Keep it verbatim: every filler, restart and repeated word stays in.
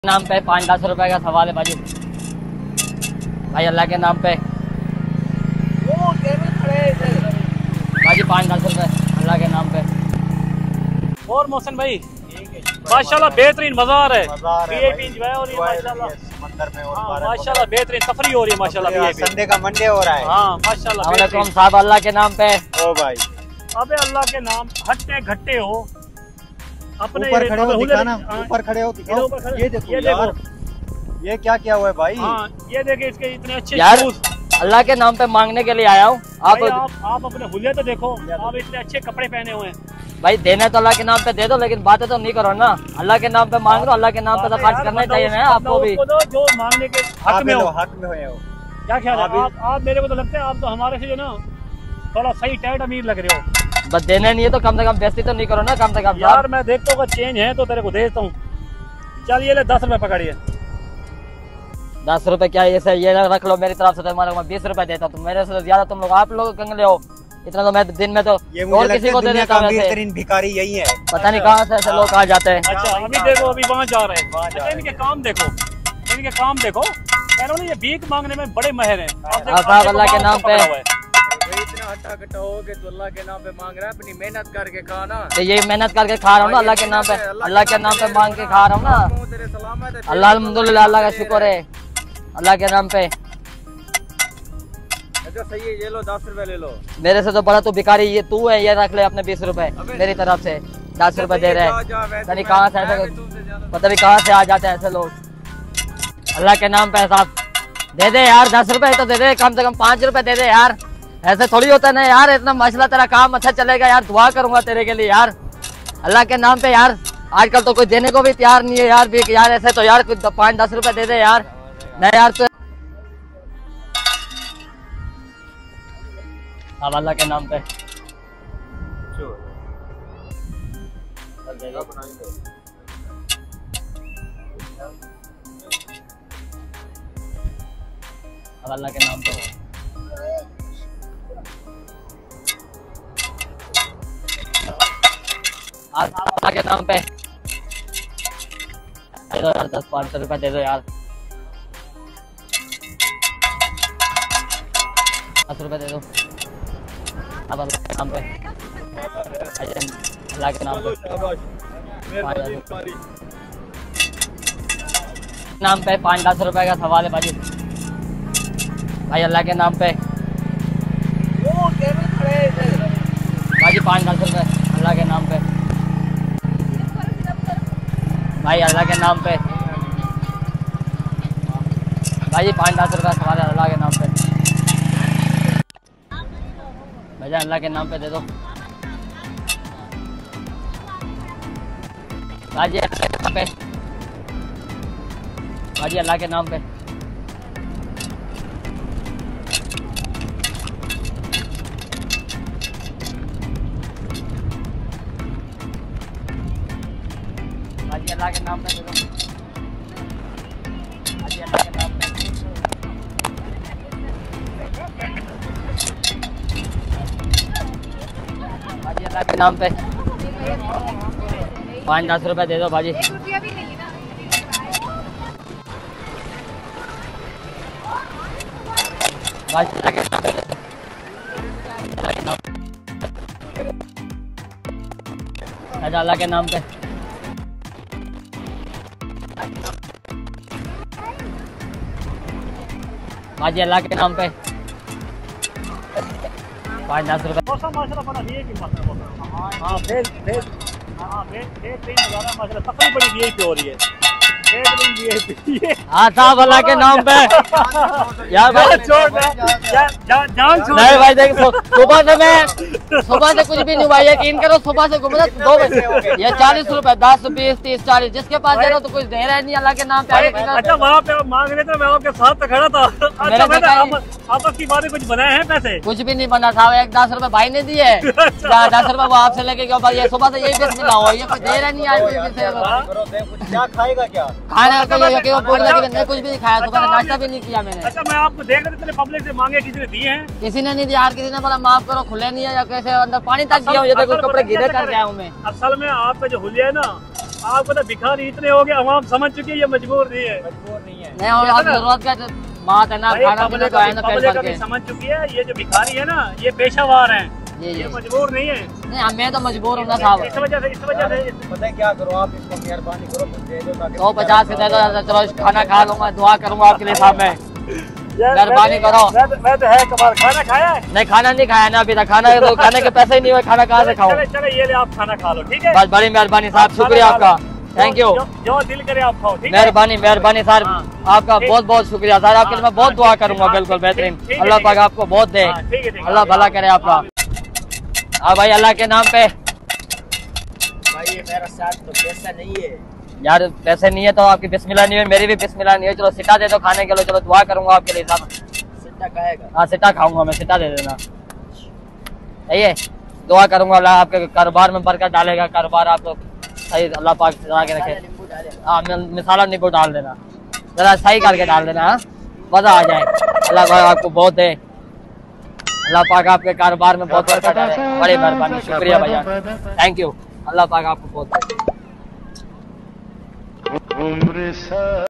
नाम पे पाँच दस रुपए का सवाल है भाई। भाई अल्लाह के नाम पे भाई पाँच दस रुपए अल्लाह के नाम पे। और मोहसिन भाई माशाल्लाह बेहतरीन बाजार है, वीआईपी एंजॉय हो रही है माशाल्लाह समंदर में। हाँ माशाल्लाह बेहतरीन सफरी हो रही है माशाल्लाह। संडे का मंडे हो रहा है। हाँ माशाल्लाह वालेकुम साहब अल्लाह के नाम पे। ओ भाई अबे अल्लाह के नाम हट्टे घट्टे हो अपने ऊपर खड़े हो दिखाना, ऊपर खड़े हो दिखाओ। ये देखो ये यार ये क्या किया हुआ है भाई। हाँ ये देखे इसके इतने अच्छे यार शूज। अल्लाह के नाम पे मांगने के लिए आया हूँ। आप भाई आप आप अपने हुलिया तो देखो, आप इतने अच्छे कपड़े पहने हुए हैं। भाई देना तो अल्लाह के नाम पे दे दो, लेकिन बातें तो नहीं करो ना। अल्लाह के नाम पे मांग लो, अल्लाह के नाम पे तो खर्च करना चाहिए ना आपको भी। जो मांगने के हक में हो, हक में हो। क्या ख्याल है आप आप मेरे को तो लगता है आप तो हमारे से जो ना थोड़ा सही टाइट अमीर लग रहे हो। बस देने नहीं है तो कम से कम बेइज्जती तो नहीं करो ना कम से कम। यार मैं देखता हूँ चेंज है तो तेरे को दे देता हूँ। चल ये ले दस रुपए पकड़िए। दस रुपए क्या ये से ये रख लो मेरी तरफ से, तुम्हारे को बीस रुपए देता हूँ। तुम मेरे से ज्यादा तुम लोग आप लोग कंगले हो, इतना तो मैं दिन में तो और किसी को दे देता हूँ। बेहतरीन भिखारी यही है, पता नहीं कहाँ से ऐसे लोग आ जाते हैं। अच्छा अभी देखो अभी वहाँ जा रहे हैं। अच्छा इनके काम देखो, इनके काम देखो। कह रहा हूँ ये भीख मांगने में बड़े माहिर हैं। साहब अल्लाह के नाम पे इतना हट्टा कट्टा हो के तो अल्लाह के नाम पे मांग रहा है, अपनी मेहनत करके खाना। तो ये मेहनत करके खा रहा हूँ ना अल्लाह के नाम पे, अल्लाह के नाम पे मांग के खा रहा हूँ ना। अल्लाह अल्हम्दुलिल्लाह अल्लाह का शुक्र है अल्लाह के नाम पे। अच्छा सही है, ये लो दस रुपए ले लो। मेरे से तो बड़ा तू भिखारी ये तू है, ये रख ले अपने बीस रुपए मेरी तरफ से। दस रुपए दे रहे हैं, पता नहीं कहाँ से ऐसे पता नहीं कहाँ से आ जाते हैं ऐसे लोग। अल्लाह के नाम पे साहब दे दे यार, दस रुपए तो दे दे, कम से कम पाँच रुपए दे दे यार। ऐसे थोड़ी होता है ना यार, इतना मसला तेरा काम अच्छा चलेगा यार, दुआ करूंगा तेरे के लिए यार अल्लाह के नाम पे यार। आजकल तो कोई देने को भी तैयार नहीं है यार भी यार, ऐसे तो यार कुछ पाँच दस रुपए दे दे यार। नहीं यार तो अब अल्लाह के नाम पे अब अल्लाह के नाम पे अल्लाह के नाम पे दे दो यार, दस पाँच सौ रुपए दे दो यार, दस रुपए दे दो। अब अल्लाह के नाम पे अल्लाह के नाम पे नाम पे पाँच दस रुपए का सवाल है भाई। भाई अल्लाह के नाम पे भाई पाँच दस रुपए अल्लाह के नाम पे। भाई अल्लाह के नाम पे भाई पाँच दस रुपए सवाल है अल्लाह के नाम पे। भैया अल्लाह के नाम पे दे दो भाजी, अल्लाह के नाम पे भाजी, अल्लाह के नाम पे। भाजी अल्लाह के नाम पे दे दो भाजी, अल्लाह के नाम पे। भाजी अल्लाह के नाम पे पाँच दस रुपए दे दो भाजी। भाजी अल्लाह के नाम पे अल्लाह के नाम पे। भाजी अल्लाह के नाम पे पाँच दस रुपए। मौसम माशाल्लाह बड़ा ये की मौसम है। हाँ बेस बेस हाँ बेस बेस नज़ारा माशाल्लाह सफरी बड़ी वीआईपी हो रही है। हाँ साहब अल्लाह के नाम पे यार भाई छोड़ जान छोड़ नहीं भाई देख सुबह से मैं सुबह से कुछ भी नहीं हुआ, यकीन करो सुबह से घूम रहा दो बजे ये चालीस रुपए दस बीस तीस चालीस जिसके पास दे रहा तो कुछ दे रहा नहीं अल्लाह के नाम पे। अच्छा वहाँ पे आप मांग रहे थे, मैं आपके साथ तो खड़ा था। अच्छा आपस की बातें कुछ बनाए हैं पैसे? कुछ भी नहीं बना साहब, एक दस रुपए भाई ने दिए, दस रुपए वो आपसे लेके गया भाई। ये सुबह से यही बेच मिला हो, ये कुछ दे रहा नहीं आज। क्या खाएगा क्या खाने का ये बोल रहा है कुछ भी नहीं खाया, सुबह नाश्ता भी नहीं किया मैंने। अच्छा मैं आपको देख रहा था पब्लिक से मांगे किसी ने दिए हैं? किसी ने नहीं दिया यार, किसी ने बोला माफ करो खुले नहीं है या कैसे अंदर पानी तक दिया हूँ, ये देखो कपड़े गीले करके आया हूँ मैं। असल में आप पे जो हुलिया है ना आपको तो भिखारी इतने हो गए, अवाम समझ चुकी है ये मजबूर नहीं है। मजबूर नहीं है। नहीं और आप जरूरत का तो बात है ना, भाई, खाना पीना पब्लिक तो है ना पेट पब्लिक भर अभी के। समझ चुकी है ये जो भिखारी है ना ये पेशावर हैं, ये ये ये मजबूर नहीं है। नहीं हम- मैं तो मजबूर हूँ ना साहब। इस वजह से इस वजह से पता है क्या करो आप, इसको मेहरबानी करो कुछ दे दो ताकि सौ पचास के दे दो, चलो खाना खा लूंगा, दुआ करूंगा आपके लिए साहब मैं। यार, मेहरबानी मैं- करो। मैं तो- मैं तो है कमाल, खाना खाया है? नहीं खाना नहीं खाया ना अभी तक, खाना तो खाने के पैसे ही नहीं हुए, खाना कहाँ से खाऊं। चले चले ये ले आप खाना खा लो, ठीक है? बस बड़ी मेहरबानी साहब, खाना शुक्रिया खा लो। आपका, थैंक यू। जो- जो दिल करे आप खाओ, ठीक है? मेहरबानी मेहरबानी सर, हाँ। आपका ठीक। बहुत बहुत शुक्रिया सर, आपके लिए मैं बहुत हाँ, दुआ ठीक, करूंगा, हाँ, बिल्कुल ठीक, बेहतरीन। ठीक, ठीक है, अल्लाह ठीक पाक है। आपको बहुत दे, हाँ, ठीक है, ठीक है। अल्लाह भला करे आपका। हाँ भाई अल्लाह के नाम पे। भाई ये मेरा साथ तो पैसा नहीं है। यार पैसे नहीं है तो आपकी बिस्मिल्लाह नहीं है, मेरी भी बिस्मिल्लाह नहीं है। चलो सिटा दे दो खाने के लिए, चलो दुआ करूंगा आपके लिए साहब। सिट्टा खाएगा। हाँ सिटा खाऊंगा मैं, सिटा दे देना। सही है, दुआ करूंगा अल्लाह आपके कारोबार में बरकत डालेगा, कारोबार आपको सही अल्लाह पाक चला के रखे। नींबू डालेगा। हाँ मिसाला नींबू डाल देना, जरा सही करके डाल देना, हाँ मजा आ जाए। अल्लाह पाक आपको बहुत दे, अल्लाह पाक आपके कारोबार में बहुत बरकत डाले, बड़ी मेहरबानी, शुक्रिया भैया, थैंक यू। अल्लाह पाक आपको बहुत दे।